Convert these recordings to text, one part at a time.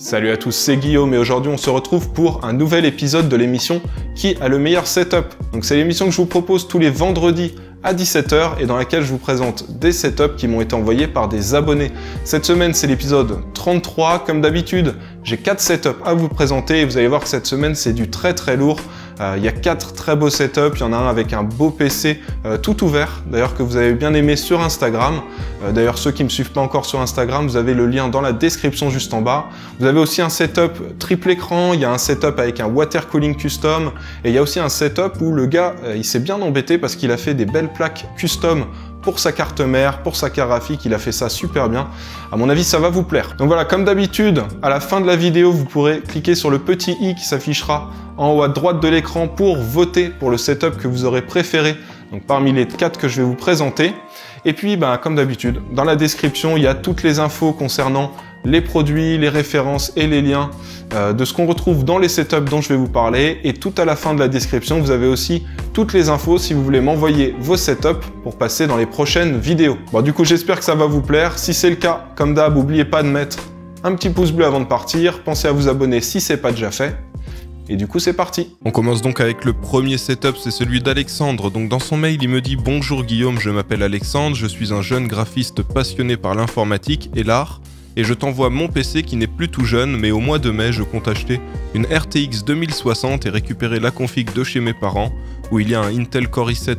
Salut à tous, c'est Guillaume et aujourd'hui on se retrouve pour un nouvel épisode de l'émission Qui a le meilleur setup. Donc c'est l'émission que je vous propose tous les vendredis à 17 h et dans laquelle je vous présente des setups qui m'ont été envoyés par des abonnés. Cette semaine c'est l'épisode 33, comme d'habitude j'ai 4 setups à vous présenter et vous allez voir que cette semaine c'est du très lourd. Il y a 4 très beaux setups, il y en a un avec un beau PC tout ouvert, d'ailleurs que vous avez bien aimé sur Instagram. D'ailleurs ceux qui ne me suivent pas encore sur Instagram, vous avez le lien dans la description juste en bas. Vous avez aussi un setup triple écran, il y a un setup avec un water cooling custom et il y a aussi un setup où le gars il s'est bien embêté parce qu'il a fait des belles plaques custom pour sa carte mère, pour sa carte graphique, il a fait ça super bien. À mon avis, ça va vous plaire. Donc voilà, comme d'habitude, à la fin de la vidéo, vous pourrez cliquer sur le petit i qui s'affichera en haut à droite de l'écran pour voter pour le setup que vous aurez préféré, donc parmi les 4 que je vais vous présenter. Et puis, comme d'habitude, dans la description, il y a toutes les infos concernant les produits, les références et les liens de ce qu'on retrouve dans les setups dont je vais vous parler. Et tout à la fin de la description, vous avez aussi toutes les infos si vous voulez m'envoyer vos setups pour passer dans les prochaines vidéos. Bon, du coup, j'espère que ça va vous plaire. Si c'est le cas, comme d'hab, n'oubliez pas de mettre un petit pouce bleu avant de partir. Pensez à vous abonner si ce n'est pas déjà fait. Et du coup, c'est parti. On commence donc avec le premier setup, c'est celui d'Alexandre. Donc dans son mail, il me dit « Bonjour Guillaume, je m'appelle Alexandre, je suis un jeune graphiste passionné par l'informatique et l'art. Et je t'envoie mon PC qui n'est plus tout jeune, mais au mois de mai, je compte acheter une RTX 2060 et récupérer la config de chez mes parents, où il y a un Intel Core i7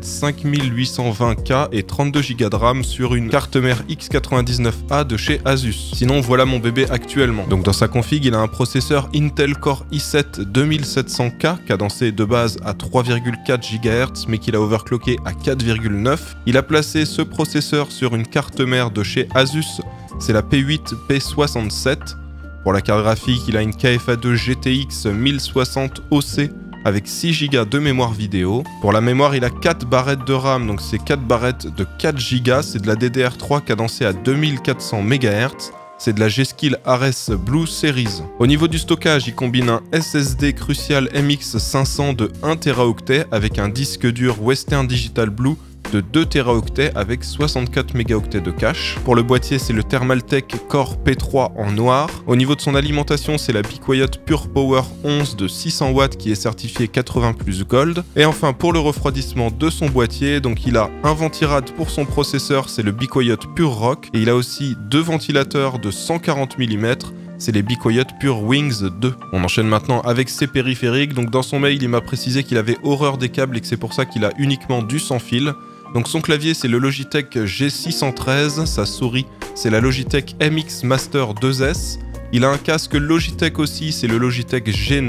5820K et 32 Go de RAM sur une carte mère X99A de chez Asus. Sinon, voilà mon bébé actuellement. Donc dans sa config, il a un processeur Intel Core i7 2700K, cadencé de base à 3,4 GHz, mais qu'il a overclocké à 4,9. Il a placé ce processeur sur une carte mère de chez Asus, c'est la P8 P67. Pour la carte graphique, il a une KFA2 GTX 1060 OC avec 6 Go de mémoire vidéo. Pour la mémoire, il a 4 barrettes de RAM, donc c'est 4 barrettes de 4 Go, c'est de la DDR3 cadencée à 2400 MHz. C'est de la G-Skill Ares Blue Series. Au niveau du stockage, il combine un SSD Crucial MX500 de 1 Teraoctet avec un disque dur Western Digital Blue de 2 Teraoctets avec 64 mégaoctets de cache. Pour le boîtier, c'est le Thermaltake Core P3 en noir. Au niveau de son alimentation, c'est la BeQuiet Pure Power 11 de 600 watts qui est certifié 80+ Gold. Et enfin, pour le refroidissement de son boîtier, donc il a un ventirad pour son processeur, c'est le BeQuiet Pure Rock. Et il a aussi 2 ventilateurs de 140 mm. C'est les BeQuiet Pure Wings 2. On enchaîne maintenant avec ses périphériques. Donc dans son mail, il m'a précisé qu'il avait horreur des câbles et que c'est pour ça qu'il a uniquement du sans fil. Donc son clavier, c'est le Logitech G613, sa souris, c'est la Logitech MX Master 2S. Il a un casque Logitech aussi, c'est le Logitech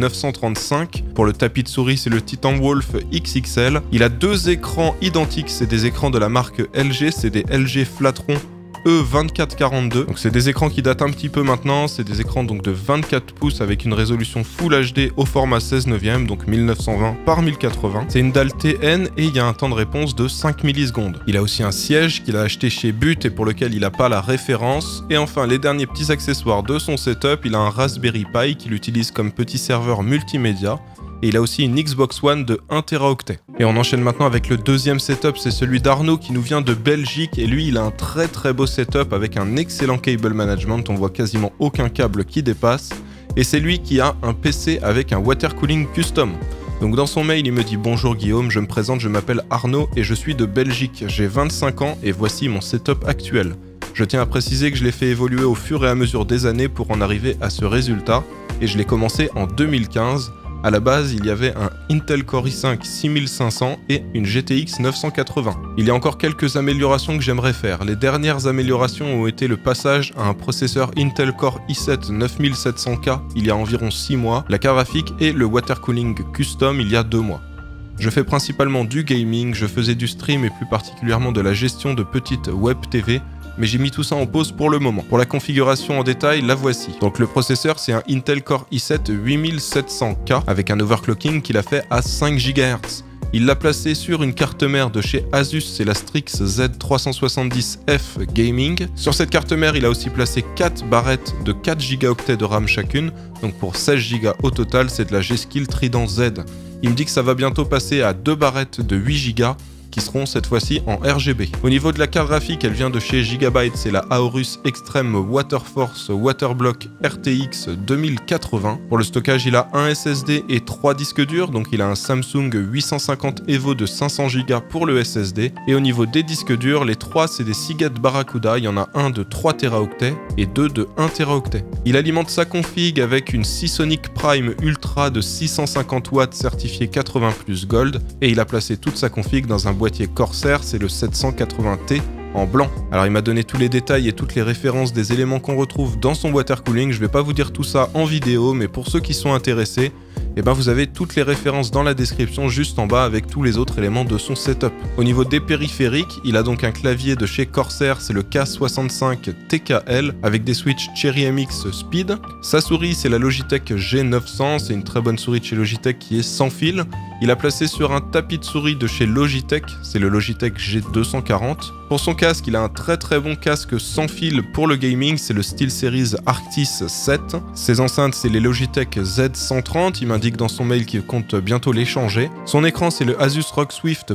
G935. Pour le tapis de souris, c'est le Titan Wolf XXL. Il a 2 écrans identiques, c'est des écrans de la marque LG, c'est des LG Flatron E2442. Donc c'est des écrans qui datent un petit peu maintenant, c'est des écrans donc de 24 pouces avec une résolution Full HD au format 16 neuvième, donc 1920 par 1080. C'est une dalle TN et il y a un temps de réponse de 5 millisecondes. Il a aussi un siège qu'il a acheté chez But et pour lequel il n'a pas la référence. Et enfin, les derniers petits accessoires de son setup, il a un Raspberry Pi qu'il utilise comme petit serveur multimédia. Et il a aussi une Xbox One de 1 Teraoctet. Et on enchaîne maintenant avec le deuxième setup, c'est celui d'Arnaud qui nous vient de Belgique. Et lui, il a un très beau setup avec un excellent cable management. On voit quasiment aucun câble qui dépasse. Et c'est lui qui a un PC avec un water cooling custom. Donc dans son mail, il me dit « Bonjour Guillaume, je me présente, je m'appelle Arnaud et je suis de Belgique. J'ai 25 ans et voici mon setup actuel. Je tiens à préciser que je l'ai fait évoluer au fur et à mesure des années pour en arriver à ce résultat. Et je l'ai commencé en 2015. À la base, il y avait un Intel Core i5 6500 et une GTX 980. Il y a encore quelques améliorations que j'aimerais faire. Les dernières améliorations ont été le passage à un processeur Intel Core i7 9700K il y a environ 6 mois, la carte graphique et le water cooling custom il y a 2 mois. Je fais principalement du gaming, je faisais du stream et plus particulièrement de la gestion de petites web TV, mais j'ai mis tout ça en pause pour le moment. Pour la configuration en détail, la voici. Donc le processeur, c'est un Intel Core i7 8700K avec un overclocking qu'il a fait à 5 GHz. Il l'a placé sur une carte mère de chez Asus, c'est la Strix Z370F Gaming. Sur cette carte mère, il a aussi placé 4 barrettes de 4 Go de RAM chacune, donc pour 16 Go au total, c'est de la G-Skill Trident Z. Il me dit que ça va bientôt passer à 2 barrettes de 8 Go, qui seront cette fois-ci en RGB. Au niveau de la carte graphique, elle vient de chez Gigabyte, c'est la Aorus Extreme Waterforce Waterblock RTX 2080. Pour le stockage, il a un SSD et 3 disques durs, donc il a un Samsung 850 EVO de 500 Go pour le SSD. Et au niveau des disques durs, les 3 c'est des Seagate Barracuda, il y en a un de 3 Teraoctets et 2 de 1 Teraoctet. Il alimente sa config avec une Seasonic Prime Ultra de 650 watts certifié 80+ Gold, et il a placé toute sa config dans un boîtier Corsair, c'est le 780T en blanc. Alors il m'a donné tous les détails et toutes les références des éléments qu'on retrouve dans son water cooling. Je vais pas vous dire tout ça en vidéo, mais pour ceux qui sont intéressés, eh ben vous avez toutes les références dans la description juste en bas avec tous les autres éléments de son setup. Au niveau des périphériques, il a donc un clavier de chez Corsair, c'est le K65 TKL avec des switches Cherry MX Speed. Sa souris, c'est la Logitech G900, c'est une très bonne souris de chez Logitech qui est sans fil. Il a placé sur un tapis de souris de chez Logitech, c'est le Logitech G240. Pour son casque, il a un très bon casque sans fil pour le gaming, c'est le SteelSeries Arctis 7. Ses enceintes, c'est les Logitech Z130, il m'indique dans son mail qu'il compte bientôt les changer. Son écran, c'est le Asus ROG Swift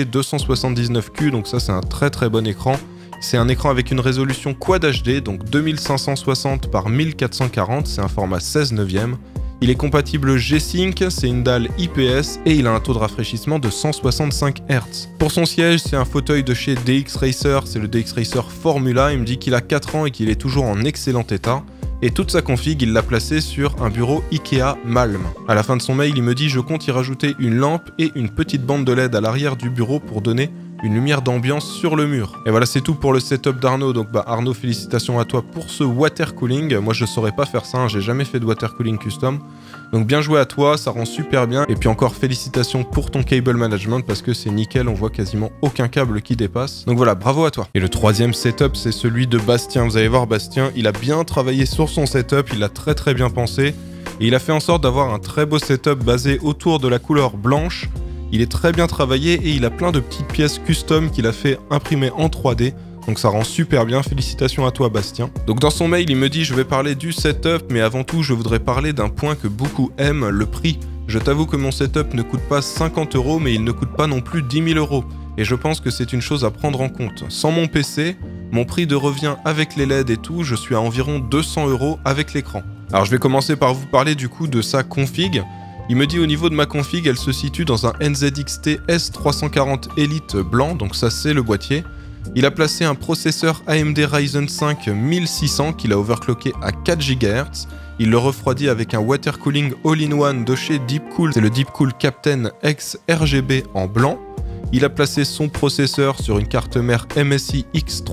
PG279Q, donc ça c'est un très bon écran. C'est un écran avec une résolution Quad HD, donc 2560 par 1440, c'est un format 16/9. Il est compatible G-Sync, c'est une dalle IPS et il a un taux de rafraîchissement de 165 Hz. Pour son siège, c'est un fauteuil de chez DX Racer, c'est le DX Racer Formula, il me dit qu'il a 4 ans et qu'il est toujours en excellent état. Et toute sa config, il l'a placée sur un bureau Ikea Malm. À la fin de son mail, il me dit « Je compte y rajouter une lampe et une petite bande de LED à l'arrière du bureau pour donner une lumière d'ambiance sur le mur. » Et voilà, c'est tout pour le setup d'Arnaud. Donc Arnaud, félicitations à toi pour ce water cooling. Moi, je saurais pas faire ça, hein. J'ai jamais fait de water cooling custom. Donc bien joué à toi, ça rend super bien. Et puis encore félicitations pour ton cable management parce que c'est nickel, on voit quasiment aucun câble qui dépasse. Donc voilà, bravo à toi. Et le troisième setup, c'est celui de Bastien. Vous allez voir, Bastien, il a bien travaillé sur son setup, il a très bien pensé. Et il a fait en sorte d'avoir un très beau setup basé autour de la couleur blanche. Il est très bien travaillé et il a plein de petites pièces custom qu'il a fait imprimer en 3D. Donc ça rend super bien, félicitations à toi Bastien. Donc dans son mail, il me dit « Je vais parler du setup, mais avant tout, je voudrais parler d'un point que beaucoup aiment, le prix. Je t'avoue que mon setup ne coûte pas 50 €, mais il ne coûte pas non plus 10 000 €. Et je pense que c'est une chose à prendre en compte. Sans mon PC, mon prix de revient avec les LED et tout, je suis à environ 200 € avec l'écran. » Alors je vais commencer par vous parler du coup de sa config. Il me dit au niveau de ma config, elle se situe dans un NZXT S340 Elite blanc, donc ça c'est le boîtier. Il a placé un processeur AMD Ryzen 5 1600 qu'il a overclocké à 4 GHz. Il le refroidit avec un water cooling all-in-one de chez Deepcool, c'est le Deepcool Captain X RGB en blanc. Il a placé son processeur sur une carte mère MSI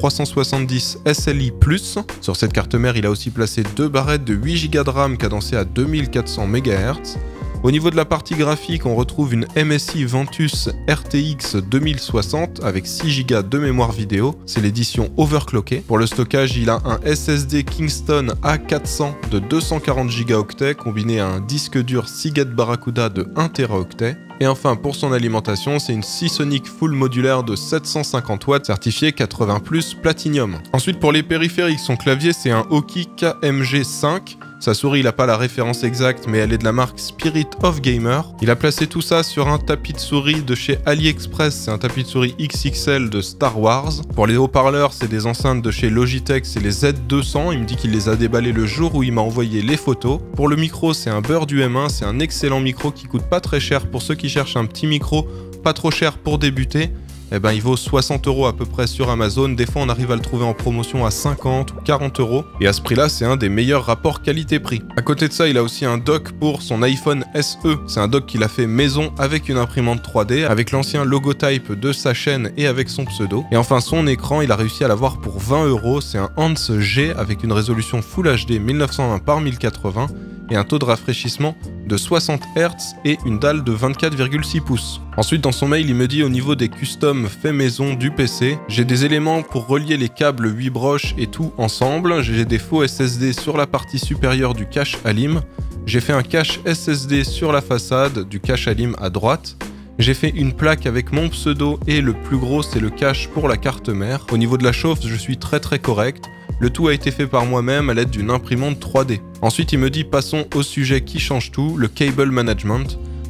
X370 SLI+. Sur cette carte mère, il a aussi placé 2 barrettes de 8 Go de RAM cadencées à 2400 MHz. Au niveau de la partie graphique, on retrouve une MSI Ventus RTX 2060 avec 6 Go de mémoire vidéo, c'est l'édition overclockée. Pour le stockage, il a un SSD Kingston A400 de 240 Go combiné à un disque dur Seagate Barracuda de 1 Teraoctet. Et enfin, pour son alimentation, c'est une Seasonic Full modulaire de 750 watts certifiée 80+ Platinum. Ensuite, pour les périphériques, son clavier, c'est un Aukey KMG5. Sa souris, il n'a pas la référence exacte, mais elle est de la marque Spirit of Gamer. Il a placé tout ça sur un tapis de souris de chez AliExpress, c'est un tapis de souris XXL de Star Wars. Pour les haut-parleurs, c'est des enceintes de chez Logitech, c'est les Z200. Il me dit qu'il les a déballés le jour où il m'a envoyé les photos. Pour le micro, c'est un beurre du M1, c'est un excellent micro qui coûte pas très cher pour ceux qui cherchent un petit micro, pas trop cher pour débuter. Eh ben, il vaut 60 € à peu près sur Amazon. Des fois, on arrive à le trouver en promotion à 50 ou 40 €. Et à ce prix-là, c'est un des meilleurs rapports qualité-prix. À côté de ça, il a aussi un dock pour son iPhone SE. C'est un dock qu'il a fait maison avec une imprimante 3D, avec l'ancien logotype de sa chaîne et avec son pseudo. Et enfin, son écran, il a réussi à l'avoir pour 20 €. C'est un Hans G avec une résolution Full HD 1920 par 1080 et un taux de rafraîchissement de 60 Hz et une dalle de 24,6 pouces. Ensuite, dans son mail, il me dit au niveau des customs fait maison du PC, j'ai des éléments pour relier les câbles 8 broches et tout ensemble, j'ai des faux SSD sur la partie supérieure du cache Alim, j'ai fait un cache SSD sur la façade du cache Alim à droite, j'ai fait une plaque avec mon pseudo et le plus gros c'est le cache pour la carte mère. Au niveau de la chauffe, je suis très correct. Le tout a été fait par moi-même à l'aide d'une imprimante 3D. Ensuite, il me dit passons au sujet qui change tout, le cable management.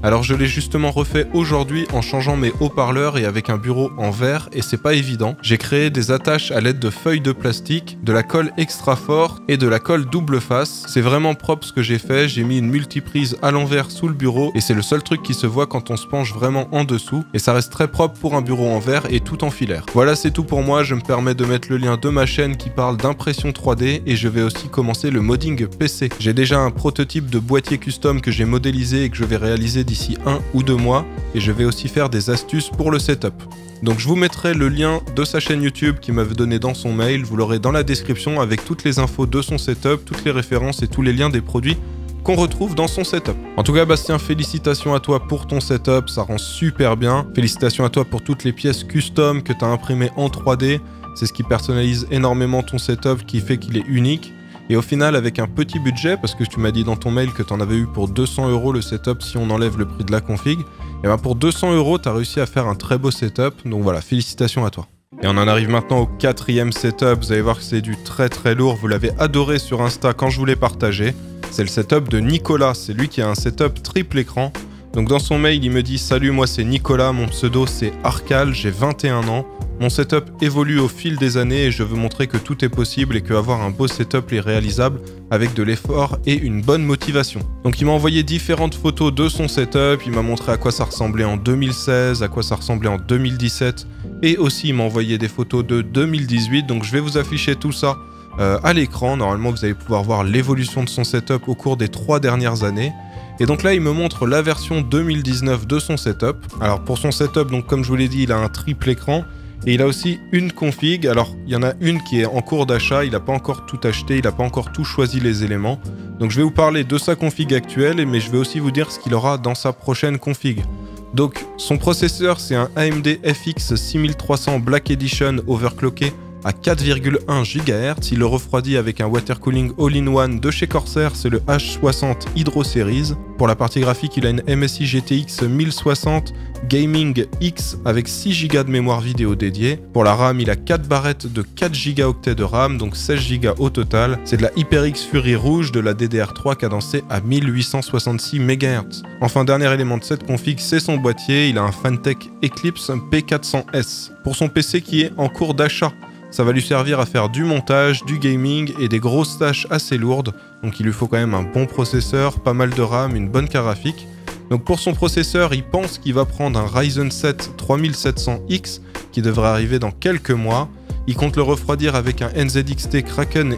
Alors je l'ai justement refait aujourd'hui en changeant mes haut-parleurs et avec un bureau en verre, et c'est pas évident. J'ai créé des attaches à l'aide de feuilles de plastique, de la colle extra fort et de la colle double face. C'est vraiment propre ce que j'ai fait, j'ai mis une multiprise à l'envers sous le bureau et c'est le seul truc qui se voit quand on se penche vraiment en dessous, et ça reste très propre pour un bureau en verre et tout en filaire. Voilà, c'est tout pour moi, je me permets de mettre le lien de ma chaîne qui parle d'impression 3D et je vais aussi commencer le modding PC. J'ai déjà un prototype de boîtier custom que j'ai modélisé et que je vais réaliser d'ici 1 ou 2 mois, et je vais aussi faire des astuces pour le setup. Donc je vous mettrai le lien de sa chaîne YouTube qu'il m'avait donné dans son mail, vous l'aurez dans la description avec toutes les infos de son setup, toutes les références et tous les liens des produits qu'on retrouve dans son setup. En tout cas Bastien, félicitations à toi pour ton setup, ça rend super bien. Félicitations à toi pour toutes les pièces custom que tu as imprimées en 3D, c'est ce qui personnalise énormément ton setup, qui fait qu'il est unique. Et au final, avec un petit budget, parce que tu m'as dit dans ton mail que tu en avais eu pour 200 € le setup si on enlève le prix de la config, et ben pour 200 €, tu as réussi à faire un très beau setup, donc voilà, félicitations à toi. Et on en arrive maintenant au 4e setup, vous allez voir que c'est du très lourd, vous l'avez adoré sur Insta quand je vous l'ai partagé. C'est le setup de Nicolas, c'est lui qui a un setup triple écran. Donc dans son mail, il me dit « Salut, moi c'est Nicolas, mon pseudo c'est Arcal, j'ai 21 ans. Mon setup évolue au fil des années et je veux montrer que tout est possible et qu'avoir un beau setup est réalisable avec de l'effort et une bonne motivation. » Donc il m'a envoyé différentes photos de son setup, il m'a montré à quoi ça ressemblait en 2016, à quoi ça ressemblait en 2017 et aussi il m'a envoyé des photos de 2018, donc je vais vous afficher tout ça à l'écran. Normalement vous allez pouvoir voir l'évolution de son setup au cours des 3 dernières années. Et donc là il me montre la version 2019 de son setup. Alors pour son setup, donc comme je vous l'ai dit, il a un triple écran. Et il a aussi une config, alors il y en a une qui est en cours d'achat, il n'a pas encore tout acheté, il n'a pas encore tout choisi les éléments. Donc je vais vous parler de sa config actuelle, mais je vais aussi vous dire ce qu'il aura dans sa prochaine config. Donc son processeur, c'est un AMD FX 6300 Black Edition overclocké à 4,1 GHz, il le refroidit avec un water cooling all-in-one de chez Corsair, c'est le H60 Hydro Series. Pour la partie graphique, il a une MSI GTX 1060 Gaming X avec 6 Go de mémoire vidéo dédiée. Pour la RAM, il a 4 barrettes de 4 Go de RAM, donc 16 Go au total. C'est de la HyperX Fury rouge de la DDR3 cadencée à 1866 MHz. Enfin, dernier élément de cette config, c'est son boîtier, il a un Fantech Eclipse P400S. Pour son PC qui est en cours d'achat, ça va lui servir à faire du montage, du gaming et des grosses tâches assez lourdes. Donc il lui faut quand même un bon processeur, pas mal de RAM, une bonne carte graphique. Donc pour son processeur, il pense qu'il va prendre un Ryzen 7 3700X qui devrait arriver dans quelques mois. Il compte le refroidir avec un NZXT Kraken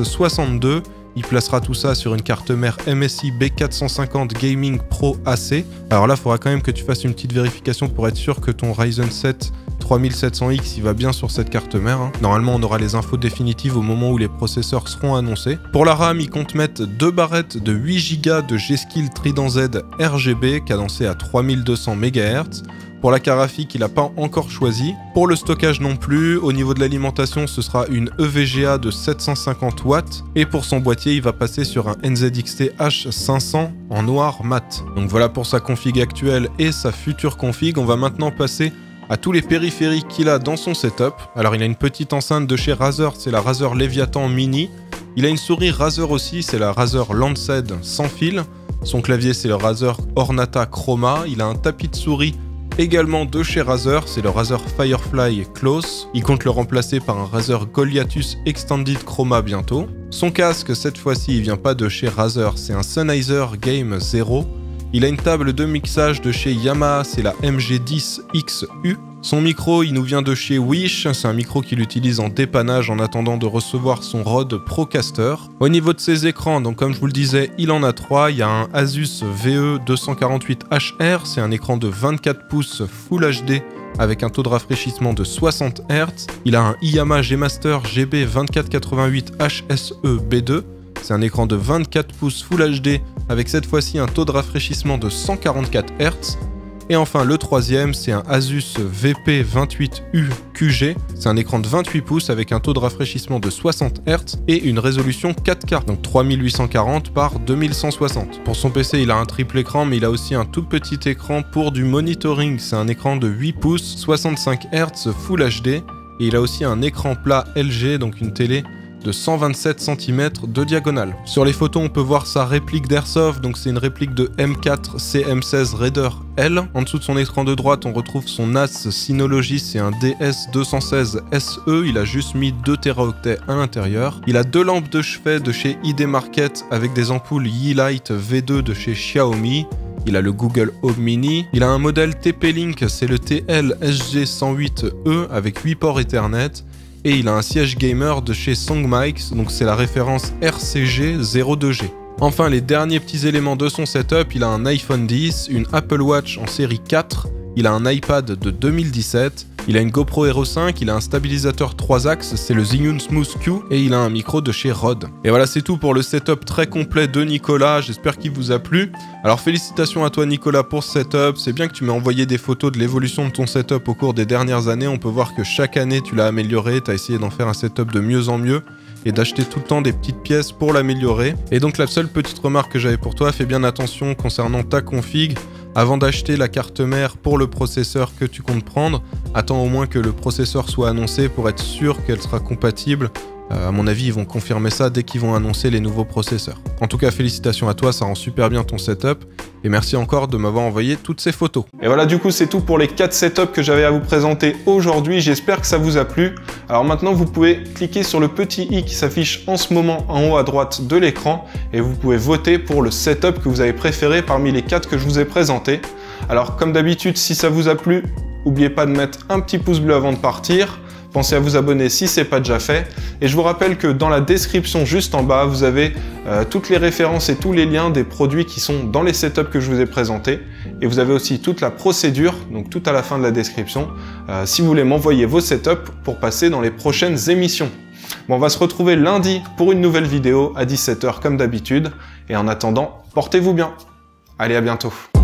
X62. Il placera tout ça sur une carte mère MSI B450 Gaming Pro AC. Alors là, il faudra quand même que tu fasses une petite vérification pour être sûr que ton Ryzen 7 3700X il va bien sur cette carte mère. Normalement, on aura les infos définitives au moment où les processeurs seront annoncés. Pour la RAM, il compte mettre 2 barrettes de 8 Go de G-Skill Trident Z RGB cadencé à 3200 MHz. Pour la carte graphique, il n'a pas encore choisi. Pour le stockage non plus, au niveau de l'alimentation, ce sera une EVGA de 750 watts. Et pour son boîtier, il va passer sur un NZXT H500 en noir mat. Donc voilà pour sa config actuelle et sa future config. On va maintenant passer à tous les périphériques qu'il a dans son setup. Alors il a une petite enceinte de chez Razer, c'est la Razer Leviathan Mini. Il a une souris Razer aussi, c'est la Razer Lancet sans fil. Son clavier, c'est le Razer Ornata Chroma. Il a un tapis de souris également de chez Razer, c'est le Razer Firefly Close. Il compte le remplacer par un Razer Goliathus Extended Chroma bientôt. Son casque, cette fois-ci, il vient pas de chez Razer, c'est un Sennheiser Game 0. Il a une table de mixage de chez Yamaha, c'est la MG10XU. Son micro, il nous vient de chez Wish, c'est un micro qu'il utilise en dépannage en attendant de recevoir son Rode Procaster. Au niveau de ses écrans, donc comme je vous le disais, il en a 3. Il y a un Asus VE248HR, c'est un écran de 24 pouces Full HD avec un taux de rafraîchissement de 60 Hz. Il a un Yamaha G-Master GB2488 HSE B2. C'est un écran de 24 pouces Full HD avec cette fois-ci un taux de rafraîchissement de 144 Hz. Et enfin le troisième, c'est un Asus VP28U QG. C'est un écran de 28 pouces avec un taux de rafraîchissement de 60 Hz et une résolution 4K, donc 3840 par 2160. Pour son PC, il a un triple écran, mais il a aussi un tout petit écran pour du monitoring. C'est un écran de 8 pouces, 65 Hz Full HD. Et il a aussi un écran plat LG, donc une télé de 127 cm de diagonale. Sur les photos, on peut voir sa réplique d'Airsoft, donc c'est une réplique de M4 CM16 Raider L. En dessous de son écran de droite, on retrouve son NAS Synology, c'est un DS216 SE, il a juste mis 2 Teraoctets à l'intérieur. Il a 2 lampes de chevet de chez ID Market avec des ampoules Yeelight V2 de chez Xiaomi. Il a le Google Home Mini. Il a un modèle TP-Link, c'est le TL-SG108E avec 8 ports Ethernet. Et il a un siège gamer de chez SongMics, donc c'est la référence RCG 02G. Enfin, les derniers petits éléments de son setup, il a un iPhone 10, une Apple Watch en série 4, il a un iPad de 2017, il a une GoPro Hero 5, il a un stabilisateur 3 axes, c'est le Zhiyun Smooth Q, et il a un micro de chez Rode. Et voilà, c'est tout pour le setup très complet de Nicolas, j'espère qu'il vous a plu. Alors félicitations à toi Nicolas pour ce setup, c'est bien que tu m'aies envoyé des photos de l'évolution de ton setup au cours des dernières années, on peut voir que chaque année tu l'as amélioré, tu as essayé d'en faire un setup de mieux en mieux, et d'acheter tout le temps des petites pièces pour l'améliorer. Et donc la seule petite remarque que j'avais pour toi, fais bien attention concernant ta config. Avant d'acheter la carte mère pour le processeur que tu comptes prendre, attends au moins que le processeur soit annoncé pour être sûr qu'elle sera compatible. À mon avis, ils vont confirmer ça dès qu'ils vont annoncer les nouveaux processeurs. En tout cas, félicitations à toi, ça rend super bien ton setup. Et merci encore de m'avoir envoyé toutes ces photos. Et voilà, du coup, c'est tout pour les 4 setups que j'avais à vous présenter aujourd'hui. J'espère que ça vous a plu. Alors maintenant, vous pouvez cliquer sur le petit i qui s'affiche en ce moment en haut à droite de l'écran et vous pouvez voter pour le setup que vous avez préféré parmi les 4 que je vous ai présentés. Alors, comme d'habitude, si ça vous a plu, n'oubliez pas de mettre un petit pouce bleu avant de partir. Pensez à vous abonner si ce n'est pas déjà fait. Et je vous rappelle que dans la description juste en bas, vous avez toutes les références et tous les liens des produits qui sont dans les setups que je vous ai présentés. Et vous avez aussi toute la procédure, donc tout à la fin de la description, si vous voulez m'envoyer vos setups pour passer dans les prochaines émissions. Bon, on va se retrouver lundi pour une nouvelle vidéo à 17 h comme d'habitude. Et en attendant, portez-vous bien. Allez, à bientôt.